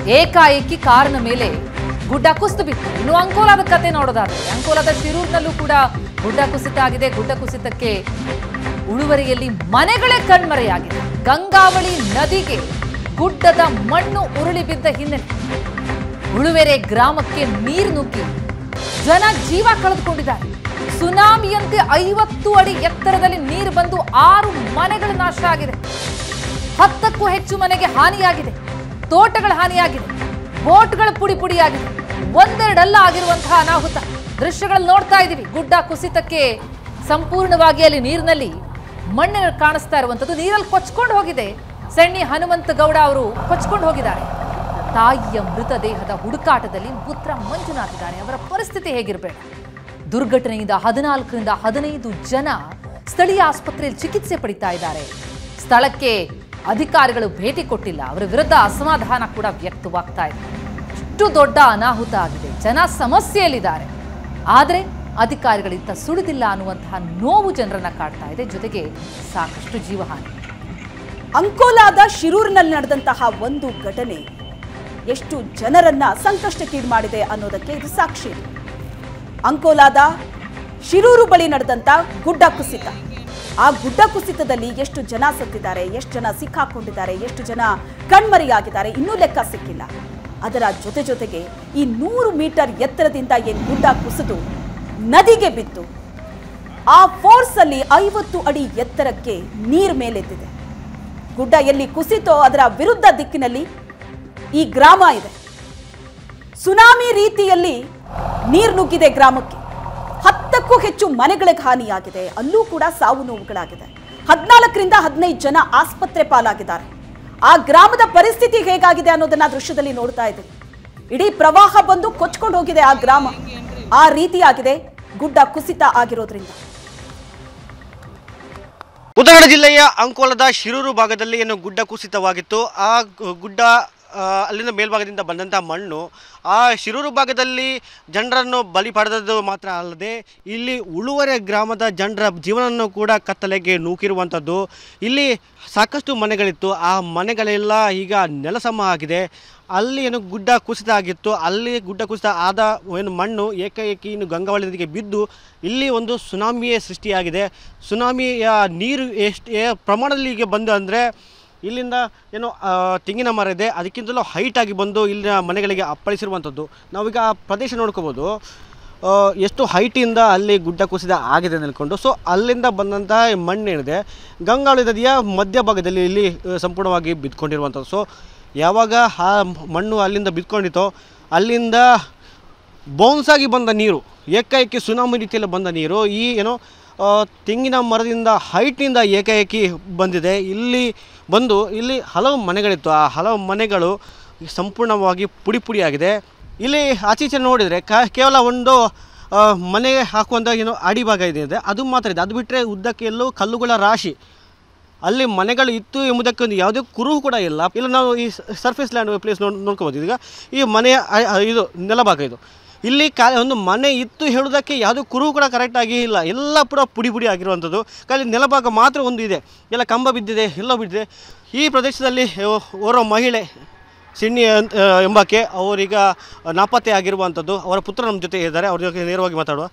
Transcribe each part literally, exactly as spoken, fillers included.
ಏಕಾಏಕಿ ಕಾರಿನ ಮೇಲೆ ಗುಡ್ಡ ಕುಸಿದು ಬಿತ್ತು. ಇನ್ನು ಅಂಕೋಲಾದ ಕತೆ ನೋಡೋದಾದ್ರೆ ಅಂಕೋಲಾದ ಶಿರೂರಿನಲ್ಲೂ ಕೂಡ ಗುಡ್ಡ ಕುಸಿತ ಆಗಿದೆ. ಗುಡ್ಡ ಕುಸಿತಕ್ಕೆ ಉಳುವರಿಯಲ್ಲಿ ಮನೆಗಳೇ ಕಣ್ಮರೆಯಾಗಿದೆ. ಗಂಗಾವಳಿ ನದಿಗೆ ಗುಡ್ಡದ ಮಣ್ಣು ಉರುಳಿ ಬಿದ್ದ ಹಿನ್ನೆಲೆ ಉಳುವೆರೆ ಗ್ರಾಮಕ್ಕೆ ನೀರು ನುಗ್ಗಿ ಜನ ಜೀವ ಕಳೆದುಕೊಂಡಿದ್ದಾರೆ. ಸುನಾಮಿಯಂತೆ ಐವತ್ತು ಅಡಿ ಎತ್ತರದಲ್ಲಿ ನೀರು ಬಂದು ಆರು ಮನೆಗಳ ನಾಶ ಆಗಿದೆ. ಹತ್ತಕ್ಕೂ ಹೆಚ್ಚು ಮನೆಗೆ ಹಾನಿಯಾಗಿದೆ. ತೋಟಗಳ ಹಾನಿಯಾಗಿದೆ. ಬೋಟ್ಗಳ ಪುಡಿ ಪುಡಿಯಾಗಿದೆ. ಒಂದೆರಡಲ್ಲ ಆಗಿರುವಂತಹ ಅನಾಹುತ ದೃಶ್ಯಗಳಲ್ಲಿ ನೋಡ್ತಾ ಇದ್ದೀವಿ. ಗುಡ್ಡ ಕುಸಿತಕ್ಕೆ ಸಂಪೂರ್ಣವಾಗಿ ಅಲ್ಲಿ ನೀರಿನಲ್ಲಿ ಮಣ್ಣಿನ ಕಾಣಿಸ್ತಾ ಇರುವಂಥದ್ದು. ನೀರಲ್ಲಿ ಕೊಚ್ಕೊಂಡು ಹೋಗಿದೆ. ಸಣ್ಣಿ ಹನುಮಂತ ಗೌಡ ಅವರು ಕೊಚ್ಕೊಂಡು ಹೋಗಿದ್ದಾರೆ. ತಾಯಿಯ ಮೃತದೇಹದ ಹುಡುಕಾಟದಲ್ಲಿ ಪುತ್ರ ಮಂಜುನಾಥ್ ಇದ್ದಾನೆ. ಅವರ ಪರಿಸ್ಥಿತಿ ಹೇಗಿರಬೇಕು? ದುರ್ಘಟನೆಯಿಂದ ಹದಿನಾಲ್ಕರಿಂದ ಹದಿನೈದು ಜನ ಸ್ಥಳೀಯ ಆಸ್ಪತ್ರೆಯಲ್ಲಿ ಚಿಕಿತ್ಸೆ ಪಡಿತಾ ಇದ್ದಾರೆ. ಸ್ಥಳಕ್ಕೆ ಅಧಿಕಾರಿಗಳು ಭೇಟಿ ಕೊಟ್ಟಿಲ್ಲ. ಅವರ ವಿರುದ್ಧ ಅಸಮಾಧಾನ ಕೂಡ ವ್ಯಕ್ತವಾಗ್ತಾ ಇದೆ. ಇಷ್ಟು ದೊಡ್ಡ ಅನಾಹುತ ಆಗಿದೆ. ಜನ ಸಮಸ್ಯೆಯಲ್ಲಿದ್ದಾರೆ. ಆದರೆ ಅಧಿಕಾರಿಗಳಿಂದ ಸುಳಿದಿಲ್ಲ ಅನ್ನುವಂತಹ ನೋವು ಜನರನ್ನ ಕಾಡ್ತಾ ಇದೆ. ಜೊತೆಗೆ ಸಾಕಷ್ಟು ಜೀವಹಾನಿ. ಅಂಕೋಲಾದ ಶಿರೂರಿನಲ್ಲಿ ನಡೆದಂತಹ ಒಂದು ಘಟನೆ ಎಷ್ಟು ಜನರನ್ನ ಸಂಕಷ್ಟಕ್ಕೀಡು ಮಾಡಿದೆ ಅನ್ನೋದಕ್ಕೆ ಇದು ಸಾಕ್ಷಿ. ಅಂಕೋಲಾದ ಶಿರೂರು ಬಳಿ ನಡೆದಂತ ಗುಡ್ಡ ಕುಸಿತ. ಆ ಗುಡ್ಡ ಕುಸಿತದಲ್ಲಿ ಎಷ್ಟು ಜನ ಸತ್ತಿದ್ದಾರೆ, ಎಷ್ಟು ಜನ ಸಿಕ್ಕಾಕೊಂಡಿದ್ದಾರೆ, ಎಷ್ಟು ಜನ ಕಣ್ಮರೆಯಾಗಿದ್ದಾರೆ ಇನ್ನೂ ಲೆಕ್ಕ ಸಿಕ್ಕಿಲ್ಲ. ಅದರ ಜೊತೆ ಜೊತೆಗೆ ಈ ನೂರು ಮೀಟರ್ ಎತ್ತರದಿಂದ ಏನು ಗುಡ್ಡ ಕುಸಿದು ನದಿಗೆ ಬಿತ್ತು, ಆ ಫೋರ್ಸ್ ಅಲ್ಲಿ ಐವತ್ತು ಅಡಿ ಎತ್ತರಕ್ಕೆ ನೀರು ಮೇಲೆದ್ದಿದೆ. ಗುಡ್ಡ ಎಲ್ಲಿ ಕುಸಿತೋ ಅದರ ವಿರುದ್ಧ ದಿಕ್ಕಿನಲ್ಲಿ ಈ ಗ್ರಾಮ ಇದೆ. ಸುನಾಮಿ ರೀತಿಯಲ್ಲಿ ನೀರು ನುಗ್ಗಿದೆ ಗ್ರಾಮಕ್ಕೆ. ಹತ್ತಕ್ಕೂ ಹೆಚ್ಚು ಮನೆಗಳಿಗೆ ಹಾನಿಯಾಗಿದೆ. ಅಲ್ಲೂ ಕೂಡ ಸಾವು ನೋವುಗಳಾಗಿದೆ. ಹದಿನಾಲ್ಕರಿಂದ ಹದಿನೈದು ಜನ ಆಸ್ಪತ್ರೆ ಪಾಲಾಗಿದ್ದಾರೆ. ಆ ಗ್ರಾಮದ ಪರಿಸ್ಥಿತಿ ಹೇಗಾಗಿದೆ ಅನ್ನೋದನ್ನ ದೃಶ್ಯದಲ್ಲಿ ನೋಡ್ತಾ ಇದ್ದೀವಿ. ಇಡೀ ಪ್ರವಾಹ ಬಂದು ಕೊಚ್ಕೊಂಡು ಹೋಗಿದೆ ಆ ಗ್ರಾಮ. ಆ ರೀತಿಯಾಗಿದೆ ಗುಡ್ಡ ಕುಸಿತ ಆಗಿರೋದ್ರಿಂದ. ಉತ್ತರ ಕನ್ನಡ ಜಿಲ್ಲೆಯ ಅಂಕೋಲದ ಶಿರೂರು ಭಾಗದಲ್ಲಿ ಏನು ಗುಡ್ಡ ಕುಸಿತವಾಗಿತ್ತು. ಆ ಗುಡ್ಡ ಅಲ್ಲಿಂದ ಮೇಲ್ಭಾಗದಿಂದ ಬಂದಂಥ ಮಣ್ಣು ಆ ಶಿರೂರು ಭಾಗದಲ್ಲಿ ಜನರನ್ನು ಬಲಿ ಪಡೆದದ್ದು ಮಾತ್ರ ಅಲ್ಲದೆ ಇಲ್ಲಿ ಉಳುವರೆ ಗ್ರಾಮದ ಜನರ ಜೀವನವನ್ನು ಕೂಡ ಕತ್ತಲೆಗೆ ನೂಕಿರುವಂಥದ್ದು. ಇಲ್ಲಿ ಸಾಕಷ್ಟು ಮನೆಗಳಿತ್ತು. ಆ ಮನೆಗಳೆಲ್ಲ ಈಗ ನೆಲಸಮ ಆಗಿದೆ. ಅಲ್ಲಿ ಏನು ಗುಡ್ಡ ಕುಸಿತ ಆಗಿತ್ತು. ಅಲ್ಲಿ ಗುಡ್ಡ ಕುಸಿತ ಆದ ಏನು ಮಣ್ಣು ಏಕಾಏಕಿ ಇನ್ನು ಗಂಗಾವಳಿ ನದಿಗೆ ಬಿದ್ದು ಇಲ್ಲಿ ಒಂದು ಸುನಾಮಿಯೇ ಸೃಷ್ಟಿಯಾಗಿದೆ. ಸುನಾಮಿಯ ನೀರು ಎಷ್ಟು ಪ್ರಮಾಣದಲ್ಲಿ ಈಗ ಬಂದು ಅಂದರೆ ಇಲ್ಲಿಂದ ಏನೋ ತೆಂಗಿನ ಮರ ಇದೆ, ಅದಕ್ಕಿಂತಲೂ ಹೈಟಾಗಿ ಬಂದು ಇಲ್ಲಿನ ಮನೆಗಳಿಗೆ ಅಪ್ಪಳಿಸಿರುವಂಥದ್ದು. ನಾವೀಗ ಆ ಪ್ರದೇಶ ನೋಡ್ಕೋಬೋದು. ಎಷ್ಟು ಹೈಟಿಂದ ಅಲ್ಲಿ ಗುಡ್ಡ ಕುಸಿದ ಆಗಿದೆ ನಿಲ್ಕೊಂಡು. ಸೊ ಅಲ್ಲಿಂದ ಬಂದಂಥ ಮಣ್ಣೇನಿದೆ ಗಂಗಾವಳಿ ನದಿಯ ಮಧ್ಯಭಾಗದಲ್ಲಿ ಇಲ್ಲಿ ಸಂಪೂರ್ಣವಾಗಿ ಬಿದ್ದುಕೊಂಡಿರುವಂಥದ್ದು. ಸೊ ಯಾವಾಗ ಆ ಮಣ್ಣು ಅಲ್ಲಿಂದ ಬಿದ್ದುಕೊಂಡಿತೋ ಅಲ್ಲಿಂದ ಬೌನ್ಸಾಗಿ ಬಂದ ನೀರು, ಏಕಾಏಕಿ ಸುನಾಮಿ ರೀತಿಯಲ್ಲಿ ಬಂದ ನೀರು ಈ ಏನೋ ತೆಂಗಿನ ಮರದಿಂದ ಹೈಟ್ನಿಂದ ಏಕಾಏಕಿ ಬಂದಿದೆ. ಇಲ್ಲಿ ಬಂದು ಇಲ್ಲಿ ಹಲವು ಮನೆಗಳಿತ್ತು. ಆ ಹಲವು ಮನೆಗಳು ಸಂಪೂರ್ಣವಾಗಿ ಪುಡಿ ಪುಡಿಯಾಗಿದೆ. ಇಲ್ಲಿ ಆಚೀಚೆ ನೋಡಿದರೆ ಕೇವಲ ಒಂದು ಮನೆಗೆ ಹಾಕುವಂಥ ಏನೋ ಅಡಿಭಾಗ ಇದೆ, ಅದು ಮಾತ್ರ ಇದೆ. ಅದು ಬಿಟ್ಟರೆ ಉದ್ದಕ್ಕೆ ಎಲ್ಲೂ ಕಲ್ಲುಗಳ ರಾಶಿ. ಅಲ್ಲಿ ಮನೆಗಳು ಇತ್ತು ಎಂಬುದಕ್ಕೆ ಒಂದು ಯಾವುದೇ ಕುರುಹು ಕೂಡ ಇಲ್ಲ. ಇಲ್ಲ ನಾವು ಈ ಸರ್ಫೇಸ್ ಲ್ಯಾಂಡ್ ಪ್ಲೇಸ್ ನೋಡಿ ನೋಡ್ಕೋಬೋದು. ಈಗ ಈ ಮನೆಯ ಇದು ನೆಲಭಾಗ ಇದು. ಇಲ್ಲಿ ಕಾ ಒಂದು ಮನೆ ಇತ್ತು ಹೇಳೋದಕ್ಕೆ ಯಾವುದೇ ಕುರುಹು ಕೂಡ ಕರೆಕ್ಟಾಗಿ ಇಲ್ಲ. ಎಲ್ಲ ಕೂಡ ಪುಡಿ ಪುಡಿ ಆಗಿರುವಂಥದ್ದು. ಖಾಲಿ ನೆಲಭಾಗ ಮಾತ್ರ ಒಂದು ಇದೆ. ಎಲ್ಲ ಕಂಬ ಬಿದ್ದಿದೆ, ಎಲ್ಲ ಬಿದ್ದಿದೆ. ಈ ಪ್ರದೇಶದಲ್ಲಿ ಓರ್ವ ಮಹಿಳೆ ಸಿಣ್ಣಿ ಎಂಬಾಕೆ ಅವರೀಗ ನಾಪತ್ತೆ ಆಗಿರುವಂಥದ್ದು. ಅವರ ಪುತ್ರ ನಮ್ಮ ಜೊತೆ ಇದ್ದಾರೆ. ಅವ್ರ ಜೊತೆ ನೇರವಾಗಿ ಮಾತಾಡುವ.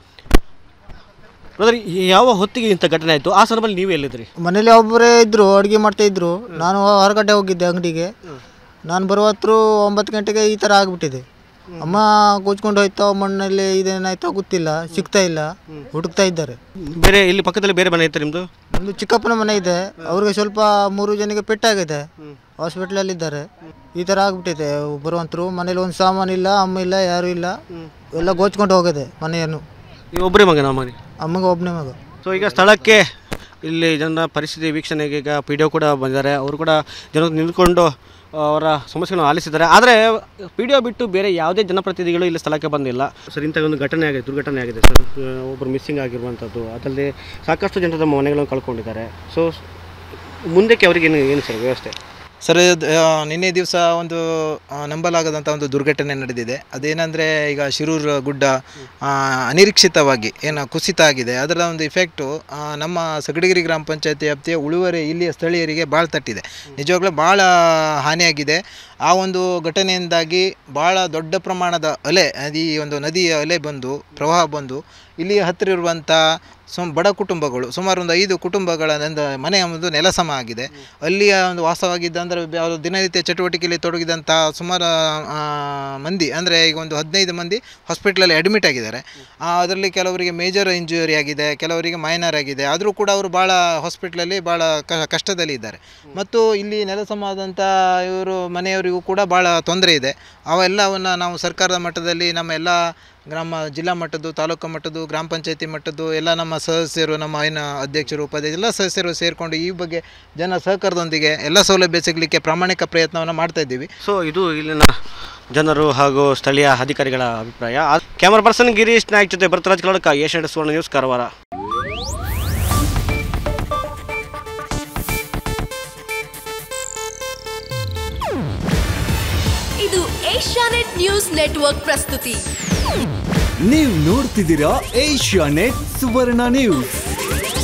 ಬ್ರದರ್, ಯಾವ ಹೊತ್ತಿಗೆ ಇಂಥ ಘಟನೆ ಆಯಿತು? ಆ ಸಂದರ್ಭದಲ್ಲಿ ನೀವು ಎಲ್ಲಿದ್ರಿ? ಮನೇಲಿ ಒಬ್ಬರೇ ಇದ್ದರು, ಅಡುಗೆ ಮಾಡ್ತಾಯಿದ್ರು. ನಾನು ಹೊರಗಡೆ ಹೋಗಿದ್ದೆ ಅಂಗಡಿಗೆ. ನಾನು ಬರುವತ್ರು ಒಂಬತ್ತು ಗಂಟೆಗೆ ಈ ಥರ ಆಗಿಬಿಟ್ಟಿದೆ. ಅಮ್ಮ ಕೂಚ್ಕೊಂಡು ಹೋಯ್ತೋ, ಮಣ್ಣಲ್ಲಿ ಇದೇನಾಯ್ತೋ ಗೊತ್ತಿಲ್ಲ, ಸಿಗ್ತಾ ಇಲ್ಲ, ಹುಡುಕ್ತಾ ಇದ್ದಾರೆ. ಬೇರೆ ಇಲ್ಲಿ ಪಕ್ಕದಲ್ಲಿ ಬೇರೆ ಮನೆ ಇತ್ತು ನಿಮ್ಮದು? ನಮ್ಮದು ಚಿಕ್ಕಪ್ಪನ ಮನೆ ಇದೆ. ಅವ್ರಿಗೆ ಸ್ವಲ್ಪ ಮೂರು ಜನಕ್ಕೆ ಪೆಟ್ಟಾಗಿದೆ, ಹಾಸ್ಪಿಟ್ಲಲ್ಲಿದ್ದಾರೆ. ಈ ಥರ ಆಗಿಬಿಟ್ಟಿದೆ. ಬರುವಂತರು ಮನೇಲಿ ಒಂದು ಸಾಮಾನು ಇಲ್ಲ, ಅಮ್ಮ ಇಲ್ಲ, ಯಾರೂ ಇಲ್ಲ, ಎಲ್ಲ ಗೋಚ್ಕೊಂಡು ಹೋಗಿದೆ ಮನೆಯನ್ನು. ನೀವು ಒಬ್ಬರೇ ಮಗನ? ಮನೆ ಅಮ್ಮಗೆ ಒಬ್ಬನೇ ಮಗ. ಸೊ ಈಗ ಸ್ಥಳಕ್ಕೆ ಇಲ್ಲಿ ಜನರ ಪರಿಸ್ಥಿತಿ ವೀಕ್ಷಣೆಗೆ ಈಗ ಪಿ ಡಿ ಒ ಕೂಡ ಬಂದಿದ್ದಾರೆ. ಅವರು ಕೂಡ ಜನ ನಿಂತ್ಕೊಂಡು ಅವರ ಸಮಸ್ಯೆಗಳನ್ನು ಆಲಿಸಿದ್ದಾರೆ. ಆದರೆ ಪಿ ಡಿ ಒ ಬಿಟ್ಟು ಬೇರೆ ಯಾವುದೇ ಜನಪ್ರತಿನಿಧಿಗಳು ಇಲ್ಲಿ ಸ್ಥಳಕ್ಕೆ ಬಂದಿಲ್ಲ. ಸರ್, ಇಂಥ ಒಂದು ಘಟನೆ ಆಗಿದೆ, ದುರ್ಘಟನೆ ಆಗಿದೆ ಸರ್. ಒಬ್ಬರು ಮಿಸ್ಸಿಂಗ್ ಆಗಿರುವಂಥದ್ದು, ಅದಲ್ಲದೆ ಸಾಕಷ್ಟು ಜನರು ತಮ್ಮ ಮನೆಗಳನ್ನು ಕಳ್ಕೊಂಡಿದ್ದಾರೆ. ಸೊ ಮುಂದಕ್ಕೆ ಅವರಿಗೆ ಏನು ಏನು ಸರ್ ವ್ಯವಸ್ಥೆ? ಸರ್, ನಿನ್ನೆ ದಿವಸ ಒಂದು ನಂಬಲಾಗದಂಥ ಒಂದು ದುರ್ಘಟನೆ ನಡೆದಿದೆ. ಅದೇನೆಂದರೆ, ಈಗ ಶಿರೂರು ಗುಡ್ಡ ಅನಿರೀಕ್ಷಿತವಾಗಿ ಏನು ಕುಸಿತ ಆಗಿದೆ. ಅದರ ಒಂದು ಇಫೆಕ್ಟು ನಮ್ಮ ಸಗಡಗಿರಿ ಗ್ರಾಮ ಪಂಚಾಯತಿ ವ್ಯಾಪ್ತಿಯ ಉಳುವರೆ ಇಲ್ಲಿಯ ಸ್ಥಳೀಯರಿಗೆ ಭಾಳ ತಟ್ಟಿದೆ. ನಿಜವಾಗ್ಲೂ ಭಾಳ ಹಾನಿಯಾಗಿದೆ. ಆ ಒಂದು ಘಟನೆಯಿಂದಾಗಿ ಭಾಳ ದೊಡ್ಡ ಪ್ರಮಾಣದ ಅಲೆ ಈ ಒಂದು ನದಿಯ ಅಲೆ ಬಂದು ಪ್ರವಾಹ ಬಂದು ಇಲ್ಲಿ ಹತ್ತಿರ ಇರುವಂಥ ಸು ಬಡ ಕುಟುಂಬಗಳು ಸುಮಾರು ಒಂದು ಐದು ಕುಟುಂಬಗಳ ಮನೆಯ ಒಂದು ನೆಲಸಮ ಆಗಿದೆ. ಅಲ್ಲಿಯ ಒಂದು ವಾಸವಾಗಿದ್ದ ಅಂದರೆ ದಿನನಿತ್ಯ ಚಟುವಟಿಕೆಯಲ್ಲಿ ತೊಡಗಿದಂಥ ಸುಮಾರು ಮಂದಿ ಅಂದರೆ ಈಗ ಒಂದು ಹದಿನೈದು ಮಂದಿ ಹಾಸ್ಪಿಟ್ಲಲ್ಲಿ ಅಡ್ಮಿಟ್ ಆಗಿದ್ದಾರೆ. ಅದರಲ್ಲಿ ಕೆಲವರಿಗೆ ಮೇಜರ್ ಇಂಜುರಿ ಆಗಿದೆ, ಕೆಲವರಿಗೆ ಮೈನರ್ ಆಗಿದೆ. ಆದರೂ ಕೂಡ ಅವರು ಭಾಳ ಹಾಸ್ಪಿಟ್ಲಲ್ಲಿ ಭಾಳ ಕಷ್ಟದಲ್ಲಿ ಇದ್ದಾರೆ. ಮತ್ತು ಇಲ್ಲಿ ನೆಲಸಮ ಆದಂಥ ಇವರು ಮನೆಯವರಿಗೂ ಕೂಡ ಭಾಳ ತೊಂದರೆ ಇದೆ. ಅವೆಲ್ಲವನ್ನು ನಾವು ಸರ್ಕಾರದ ಮಟ್ಟದಲ್ಲಿ ನಮ್ಮ ಎಲ್ಲ ಗ್ರಾಮ ಜಿಲ್ಲಾ ಮಟ್ಟದ್ದು, ತಾಲೂಕು ಮಟ್ಟದ್ದು, ಗ್ರಾಮ ಪಂಚಾಯತಿ ಮಟ್ಟದ್ದು ಎಲ್ಲ ನಮ್ಮ ಸದಸ್ಯರು, ನಮ್ಮ ಐನ ಅಧ್ಯಕ್ಷರು, ಉಪಾಧ್ಯಕ್ಷರು ಎಲ್ಲ ಸದಸ್ಯರು ಸೇರಿಕೊಂಡು ಈ ಬಗ್ಗೆ ಜನ ಸಹಕಾರದೊಂದಿಗೆ ಎಲ್ಲ ಸೌಲಭ್ಯ ಸಿಗಲಿಕ್ಕೆ ಪ್ರಾಮಾಣಿಕ ಪ್ರಯತ್ನವನ್ನು ಮಾಡ್ತಾ ಇದ್ದೀವಿ. ಸೊ ಇದು ಇಲ್ಲಿನ ಜನರು ಹಾಗೂ ಸ್ಥಳೀಯ ಅಧಿಕಾರಿಗಳ ಅಭಿಪ್ರಾಯ. ಕ್ಯಾಮರಾ ಪರ್ಸನ್ ಗಿರೀಶ್ ನಾಯ್ಕ್ ಜೊತೆ ಭರತರಾಜ್ ಕನ್ನಡಕ, ಏಷ್ಯಾನೆಟ್ ಸುವರ್ಣ ನ್ಯೂಸ್, ಕಾರವಾರ. ಇದು ಏಷ್ಯಾನೆಟ್ ನ್ಯೂಸ್ ನೆಟ್ವರ್ಕ್ ಪ್ರಸ್ತುತಿ. ನೀವು ನೋಡ್ತಿದ್ದೀರಾ ಏಷ್ಯಾನೆಟ್ ಸುವರ್ಣ ನ್ಯೂಸ್.